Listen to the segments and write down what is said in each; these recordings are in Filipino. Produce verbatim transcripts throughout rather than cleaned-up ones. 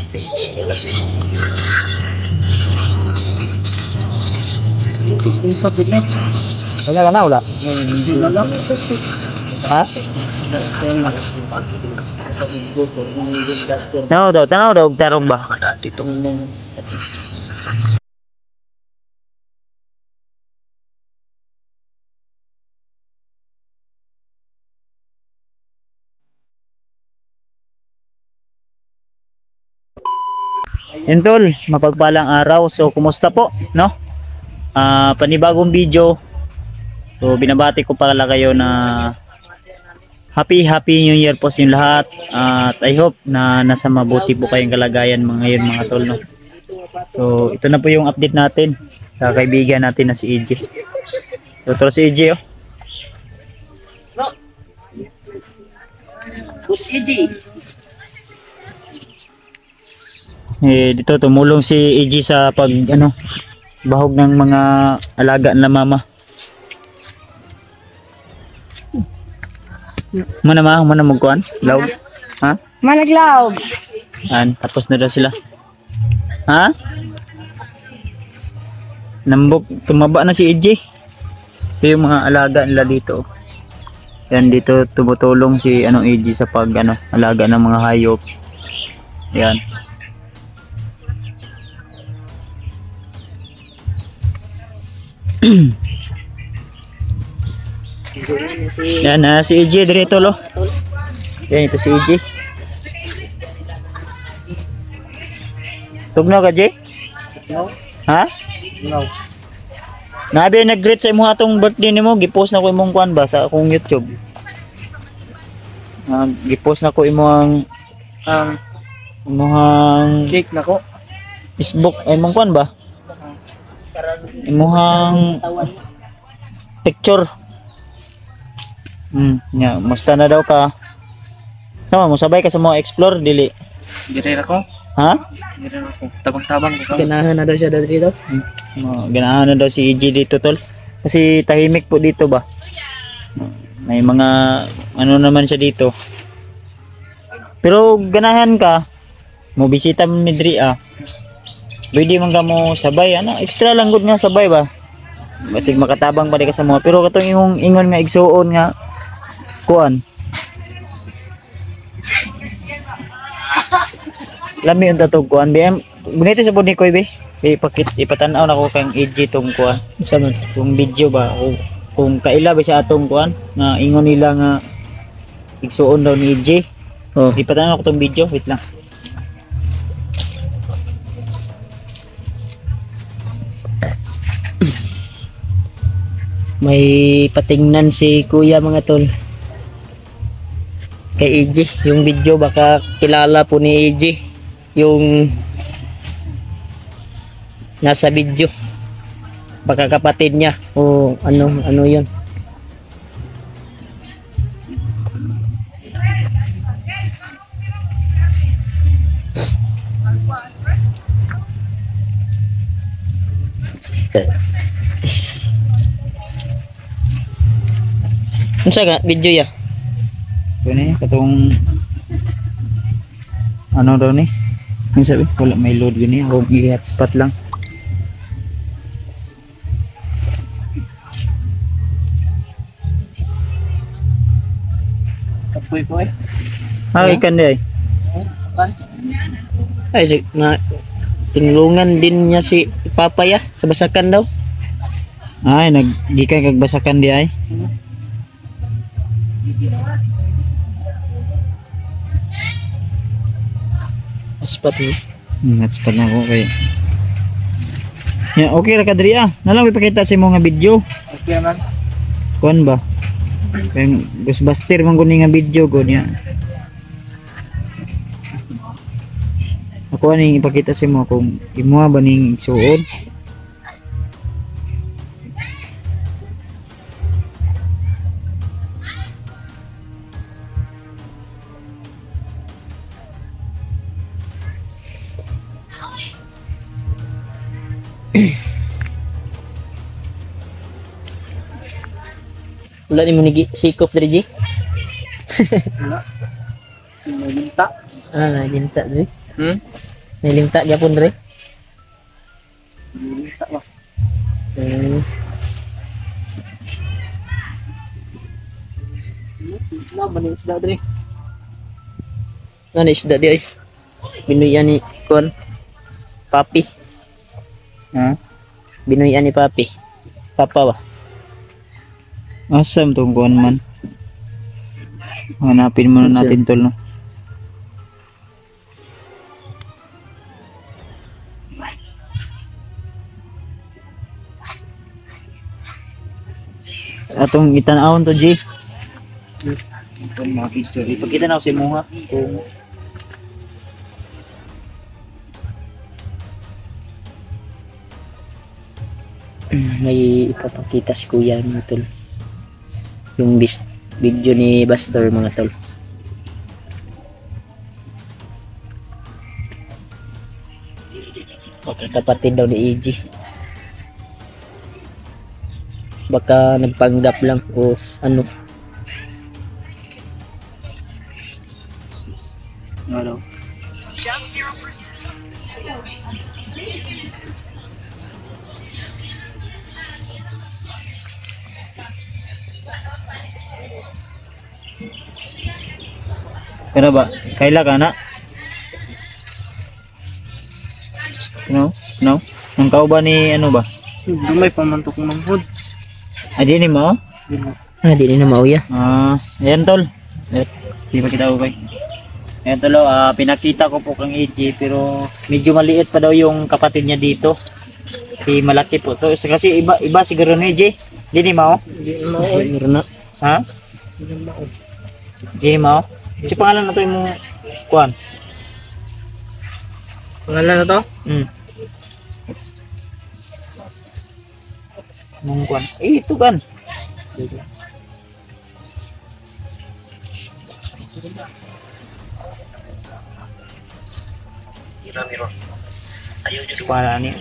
Wala ka na, wala? Ha? Tanaw daw, tanaw daw, tarong ba? Yun tol, mapagpalang araw. So kumusta po, no? Ah, panibagong video. So binabati ko pala kayo na happy happy new year po sa inyo lahat. At I hope na nasa mabuti po kayong kalagayan mga ngayon mga tol, no? So ito na po yung update natin sa kaibigan natin na si E J. So tol, si E J, oh. Bus E J. Eh, dito tumulong si E J sa pag ano bahog ng mga alaga na mama. Mana ma, mana magkuan? Law. Ha? Managlaw. An, tapos na daw sila. Ha? Nambok, tumaba na si E J. Ito yung mga alaga nila dito. Yan, dito tumutulong si ano E J sa pag ano, alaga ng mga hayop. Yan. Yan na si E J dito lo. Yan ito si E J. Tugnaw ka J? No. Ha? No. Nabi nag-greet sa imo atong birthday nimo, gi-post na ko imong kuan ba sa akong YouTube. Ah, gi-post na ko imong Ang imong cake nako. Facebook ay imong kuan ba? Imong picture. Hmm, nya, musta na daw ka? Sama mo sabay ka sa mga explore dili. Dire ako. Ha? Dire ako. Tabang-tabang ko. Ganahan na daw siya dito. Oh, ganahan na daw si E J dito tol. Kasi tahimik po dito ba. May mga ano naman siya dito. Pero ganahan ka mo bisita mi diri ah. Pwede man ka mo sabay ano, extra lang gud nga sabay ba. Basig makatabang pa di ka sa mga pero katong imong ingon nga igsuon nga kuan. Lami unta to kuan B M. Bunito sa budi ko be. Ipakit ipatan-aw nako kang E J tong kuan. Isa man. Tong video ba o kung kaila ba sa atong kuan nga ingon nila nga igsuon daw ni E J. Oh. Ipatan-aw ko tong video, wait lang. May patingnan si kuya mga tol. Kay E J. Yung video baka kilala po ni E J. Yung nasa video. Baka kapatid niya. O ano, ano yun. Unsa nga video ya? Ito ni katong ano daw ni? Ano sabi? Wala may load gini, ako i-hotspot lang. Kapoy ko eh. Ah, ikan di ay. Ay, si, na, tinulungan din niya si Papa ya sa basakan daw. Ay, naggikan kag basakan di ay. Aspat mo. Hmm, hotspot na ako kay. Yeah, okay ra ka diri ah. Nalang ipakita sa imo nga video. Okay man. Kuan ba? Kay Ghostbuster man guni nga video ko niya. Ako aning ipakita sa imo kung imo ba ning igsuon. Wala ni mo ni sikop diri J. Wala. Sinulinta. Ah, ginta diri. Hmm? Nilimta gyapon dre. Nilita ba? Hmm. Laban ni isda dre. Ano isda di ay? Binuyan ni kon. Papi. Ha? Binuyan ni Papi. Papa ba? Asam tong kuan man. Hanapin muna Asam. natin tol no. Atong itan-awon to G. Ito mga picture. Ipakita na ako si Muha. Kung May ipapakita si Kuya mga tol. Yung bis video ni Buster mga tol. Kapatid daw ni E G. Baka nagpanggap lang o ano. ano? Kaya ba? Kaila ka na? No? No? Ang kauba ni ano ba? Gamay pa man to kung manghod. Ah, di ni mo? Ah, di na mauya. Ah, ayan tol. Eh, Di pa kita ubay. Ayan tol, oh, ah, pinakita ko po kang E J pero medyo maliit pa daw yung kapatid niya dito. Si malaki po to. Kasi iba iba siguro ni E J. Di ni mo? Hindi mo oy. Meron na. Ha? Di ni mo? Si pangalan na to yung kuan. Pangalan na to? Hmm. Mong kuan. Eh, ito kan. Para ni.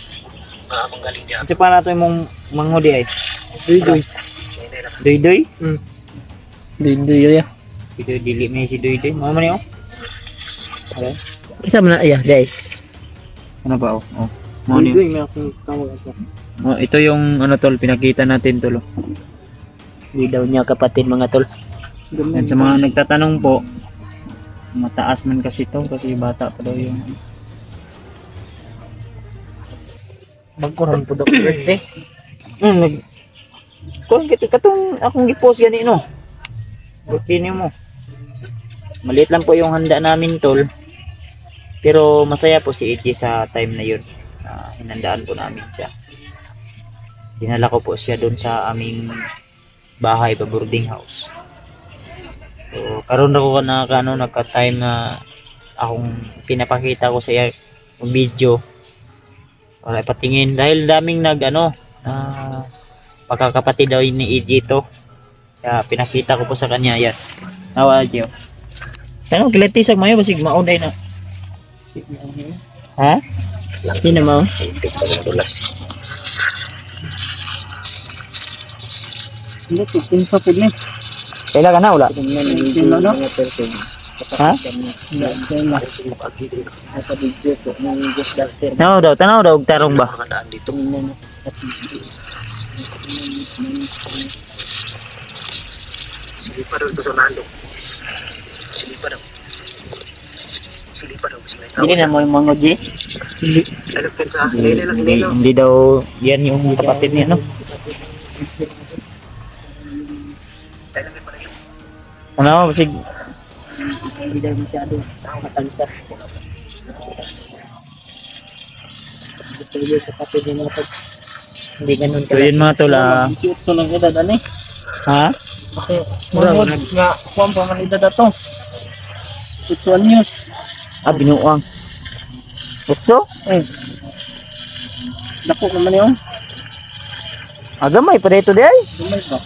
Sa para to imong manghudi ay. Duy-duy. Doy-doy. Hmm. Duy-duy ya. Ito dili na si Doy-doy. Mo man yo. Okay. Kisa man na iya, dai. Ano ba oh? Oh. Mo ni. Duy-duy may akong tawag ako. Oh, ito yung ano tol pinakita natin tol. Oh. Di daw niya kapatid mga tol. Yan sa mga nagtatanong po, mataas man kasi to kasi bata pa daw yung Magkuron po daw birthday. hmm, nag kung kito katong akong gi-post gani no. Birthday mo. Maliit lang po yung handa namin tol. Pero masaya po si E J sa time na yun. Uh, hinandaan po namin siya. Dinala ko po siya doon sa aming bahay, pa boarding house. So, karon ako na ano nagka-time na akong pinapakita ko sa iya yung video. Para patingin dahil daming nag ano uh, pagkakapatid daw ni E J to. Kaya pinakita ko po sa kanya yan. Nawa J. Tanong kilatisag mayo basig maunay na. Ha? Di na mao. Hindi to pinsa pud ni. Kailan ka na wala? Sino no? Ha? Sa video ko ng Just Buster. Tanaw daw, tanaw daw og tarong ba? Dito. Sige pa daw to sa nando. Sige pa daw. Sige pa daw sige. Hindi na mo yung mga G. Hindi, Ano pensa? hindi, Hindi lang hindi, hindi lang. hindi daw yan yung kapatid niya no. Ano basig Hindi daw masyado matalsa. Gusto yung kapatid niya mga tol. Hindi ganun so yun mga tol ah. So lang edad ani. Ha? Okay. Manghod nga kuan pa man edad ato. It's one news. Ah, binuang. Utso? Eh. Dako naman yun. Agamay pa dito di ay. Sumay ba?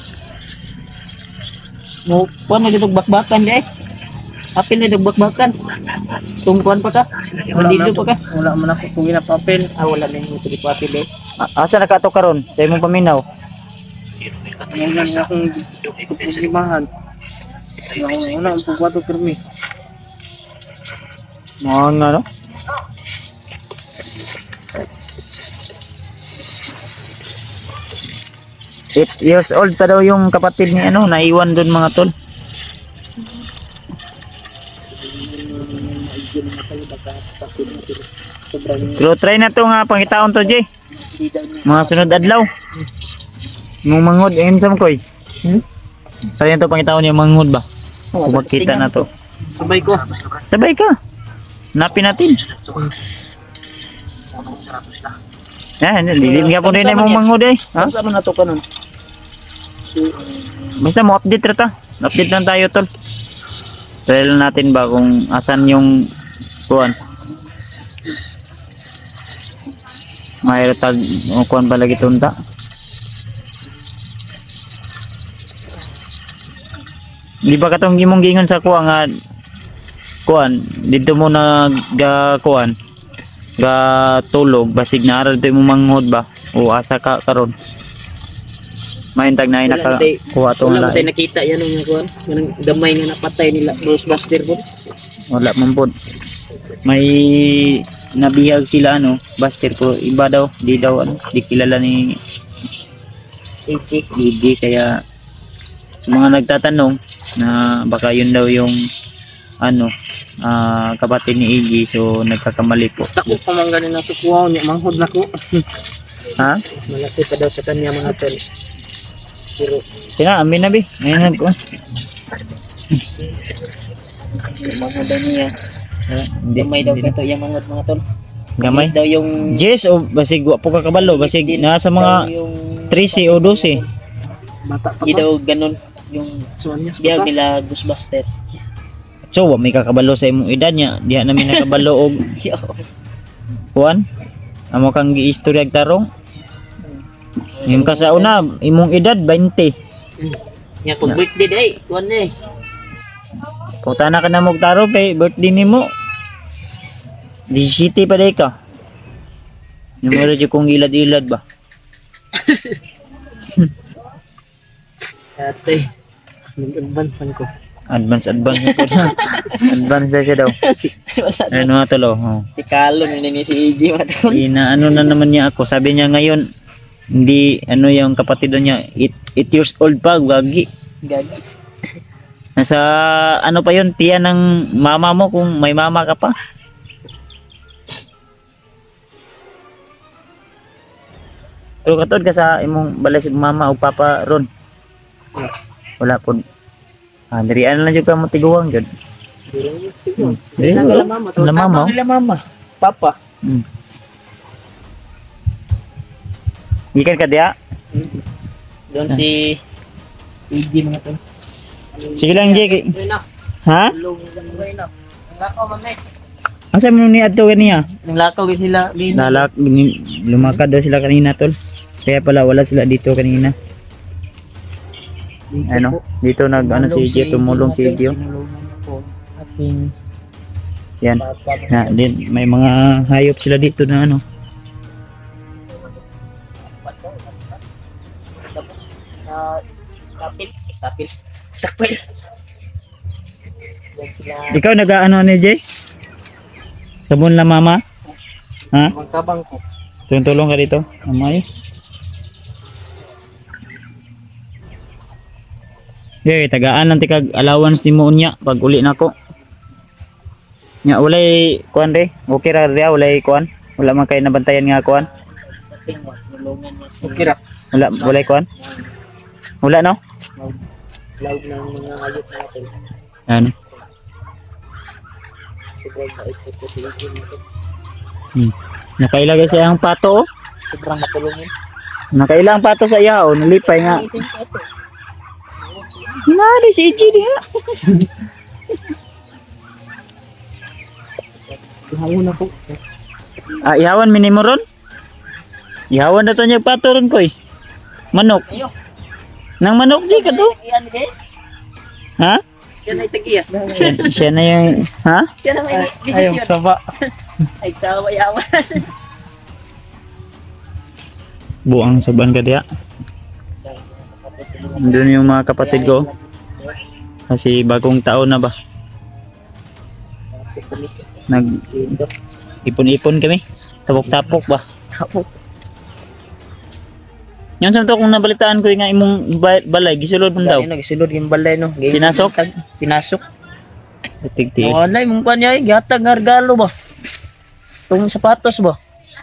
Mo kuan na ditog bakbakan di ay. Apil na ditog bakbakan. Tungkuan pa ka. Mandido pa ka. Wala man ako kung ginapapel. Ah, wala na yung tuloy papil eh. Ah, asa nakato karon? Sa imong paminaw. Wala na akong limahan. Wala ang pagwato pirmi. Mga ano? eight years old pa daw yung kapatid ni ano, naiwan doon mga tol. Pero try na to nga pangitaon to, Jay. Mga sunod adlaw. Mong mangod, ayun sa koy. Hmm? Try na to pangitaon yung mangod ba? Kung magkita na to. Sabay ko. Sabay ka. Napin natin. Yan, lilim nga po rin na mong mangod eh. Ha? Saan mo na to ka nun? Basta mo update rata. Update lang tayo tol. Try lang natin ba kung asan yung kuwan. Mayroon tag o kuwan ba lagi tunta. Di ba katong gimong gingon sa kuwan nga kuwan dito mo na ga kuwan ga tulog basig na aral mo manghod ba o asa ka karon mahintag na naka kuha to Wala mo nga tayo nakita yan yung kuwan. Yung gamay nga napatay nila. Ghostbuster po. wala man pod may nabihag sila ano Buster ko iba daw di daw ano di kilala ni A J. D J kaya sa mga nagtatanong na baka yun daw yung ano ah kapatid ni A J so nagkakamali po. Basta ko pamangganin na sukuhaw niya. Manghod na ko. Ha? Malaki pa daw sa kanya mga tol. Pero Kaya amin na bi. Ayun ko. manghod daw niya. Hindi Gamay daw ito yung manghod mga tol. Gamay. Daw yung Yes o basig wa po ka kabalo basig nasa mga daw yung thirteen o twelve. Bata pa Di ba? daw ganun yung Suwan niya. biyag nila Ghostbuster. So wa may kakabalo sa imong edad niya. Diha namin nakabalo og kuan. Amo kang giistorya tarong. Yung kasauna imong edad twenty. Nya kung birthday day, kuan eh. Puta na ka na mog taro kay birthday nimo. seventeen pa day ka. Numero di kong ilad-ilad ba? Ate, nag-advance man ko. Advance advance ko na. Advance na siya daw. Ano nga tolo? Oh. Tikalo ni ni si A J mga tol. Ina ano na naman niya ako. Sabi niya ngayon hindi ano yung kapatid niya eight years old pa gagi. Gagi. Nasa ano pa yun tiya ng mama mo kung may mama ka pa. Pero katod ka sa imong balay sig mama o papa ron. Wala po. Ah, dirian lang jud ka mo tiguang jud. Hmm. Diri Nang wala. nila mama, Wala mama. nila mama. Papa. Hmm. Gikan ka diya? Doon si A J mga tol. Sige lang Jay. Ayun na. Ha? Ayun na. Lakaw man eh. Asa mo ni adto kaniya? Nang lakaw gid sila. Lin. Lalak gini- lumakad daw sila kanina tol. Kaya pala wala sila dito kanina. Ano? Dito nag ano si J tumulong si J. Ating Yan. Na, din may mga hayop sila dito na ano. Stapil. Stapil. Stapil. Doon sila. Ikaw nag-ano ni Jay? Sabon la mama? Ha? Magkabang ko. Tulong-tulong ka dito. Amay. Okay, tagaan lang tikag allowance ni mo unya pag uli nako. Nya walay kuan re. Okay ra dia walay kuan. Wala man kay nabantayan nga kuan. Ating tulungan niya si Okay ra. Wala walay kuan. Wala no? Cloud ng mga hayop natin. Yan. Sobrang bait ko si A J mga tol. Hmm. Nakailagay siya ang pato oh. Sobrang matulungin. Nakailang pato sa iya oh, nalipay nga. Nari si J diha. Ihaw na po. Ah, ihawan minimo ron. Ihawan na to niya pato ron koy. Manok. Ayo. Nang manok J ka to. Iyan ni Ha? Siya na itagiya. Siya, siya na yung ha? Siya na may Ayaw desisyon. saba. Ay, sawa yawan. Buang saban ka diya. Doon yung mga kapatid ko. Kasi bagong taon na ba? Nag ipon-ipon kami. Tapok-tapok ba? Tapos, Yun sa to kung nabalitaan ko yung nga imong ba- balay, gisulod mo daw. Gani nagsulod yung balay no. Gani- Pinasok? gatag- Pinasok. Tigti. Wala yung kanya eh, gatag nga regalo ba? Itong sapatos ba?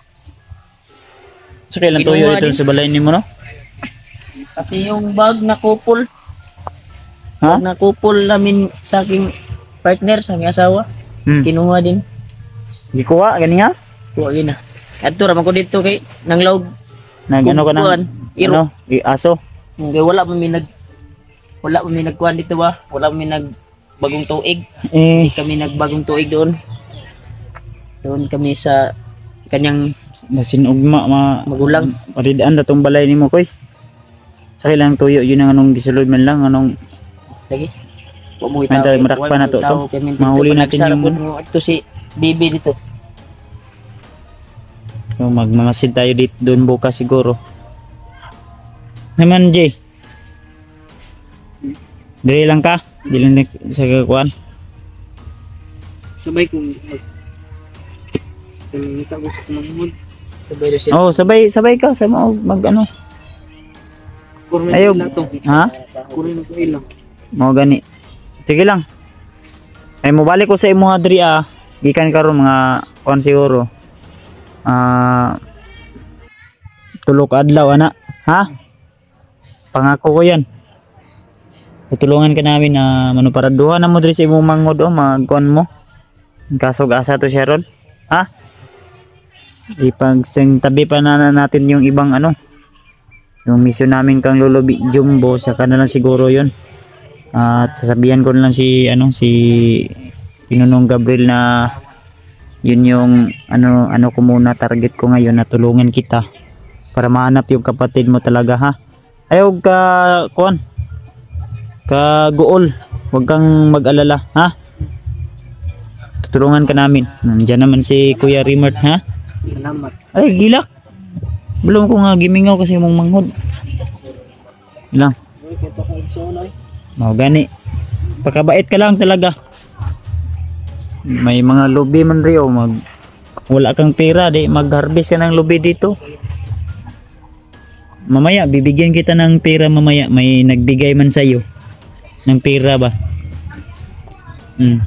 So kailan tuyo Kinuha ito din. sa balay nimo no? Pati yung bag na kupol. Ha? Bag na kupol namin sa aking partner, sa aking asawa. Hmm. Kinuha din. Gikuha gani ha? Kuha gina. At ito, raman ko dito kay nang lawg. Nag ano ka Kukuan, nang iro. ano? I- aso. Kaya wala pa mi nag wala pa mi nagkuhan dito ba? Wala pa mi nag bagong tuig. Eh, Hindi kami nagbagong tuig doon. Doon kami sa kanyang nasinugma ma magulang. maridaan na tong balay nimo koy. Sa kailang tuyo yun ang anong gisulod man lang anong Lagi. Wa mo May tayo, marakpa na to, to. Mahuli natin yung- mo ito si Bibi dito. so, magmamasid tayo dito doon bukas siguro. Naman Jay. Dili lang ka, dili lang sa kuan. Sabay kung mag kung ikaw gusto ko mamud. Sabay do sila. Oh, sabay sabay ka sa mo mag ano. Kurang Ayaw. na to. Ha? Kurang ko ilang. Mo gani. Sige lang. Ay mo balik ko sa imo adri ah. Gikan karon mga kuan siguro. Ah tulok adlaw ana. Ha? Pangako ko 'yan. Tutulungan ka namin na manuparaduhan na mo diri sa imong mangod o magkuan mo. Kasog asa to Sharon. Ha? Ipagsing tabi pa na natin yung ibang ano. Yung mission namin kang Lolo Bi- Jumbo sa kanila siguro 'yon. At sasabihan ko na lang si ano si Pinunong Gabriel na yun yung ano ano ko muna target ko ngayon na tulungan kita para mahanap yung kapatid mo talaga ha. Ayaw ka kuan ka guol, huwag kang mag-alala ha. Tutulungan ka namin. Nandiyan naman si Kuya Rimert ha. Salamat. Ay gilak. Belum ko nga gimingaw kasi mong manghod. Lang. Ito ka igsoon ay. Mau gani. Pagkabait ka lang talaga. May mga lubi man rio mag wala kang pera di mag-harvest ka ng lubi dito. Mamaya bibigyan kita ng pera mamaya, may nagbigay man sa iyo ng pera ba? Hmm.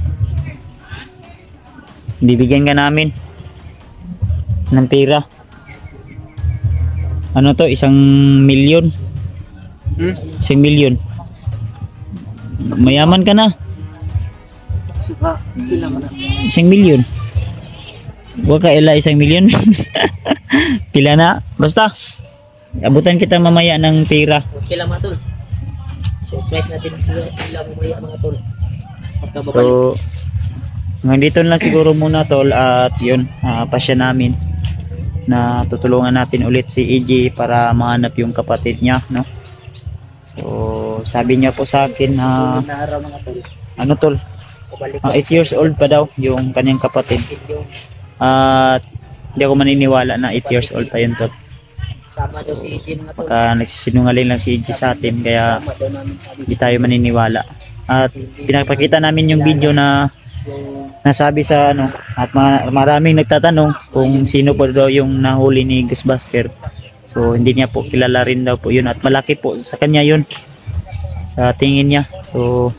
Bibigyan ka namin ng pera. Ano to, isang milyon? Hmm? Isang milyon. Mayaman ka na. Suka. Pila man na. Isang milyon. Huwag ka ila isang milyon. Pila na. Basta. Abutan kita mamaya ng pera. Pila mga tol. Surprise natin sila sila mamaya mga tol. Pagkababalik. So, hanggang dito na lang siguro muna tol. At yun, uh, pasya namin na tutulungan natin ulit si E J para mahanap yung kapatid niya, no? So, sabi niya po sa akin na Sunod na araw mga tol. ano tol, Pabalik eight years old pa daw yung kanyang kapatid. yung At hindi ako maniniwala na eight years old pa yun tol. sama daw si Ejin mga tol. Baka nagsisinungaling lang si E J sa atin kaya Sama daw namin sabi hindi tayo maniniwala. At pinapakita namin yung video na yung nasabi sa ano at ma- maraming nagtatanong kung sino po daw yung nahuli ni Ghostbuster. So hindi niya po kilala rin daw po yun at malaki po sa kanya yun sa tingin niya. So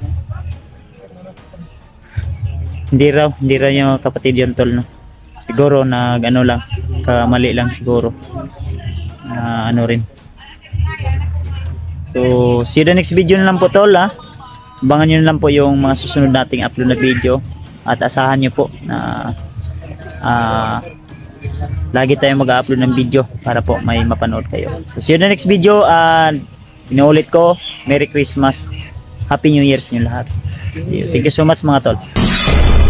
hindi raw hindi raw yung kapatid yun tol, no? Siguro nag ano lang, kamali lang siguro na ano rin. So see you the next video na lang po tol ha. Abangan nyo na lang po yung mga susunod nating upload na video at asahan nyo po na ah lagi tayong mag-upload ng video para po may mapanood kayo. So see you in the next video and inuulit ko, Merry Christmas, Happy New Year's nyo lahat. Thank you so much mga tol.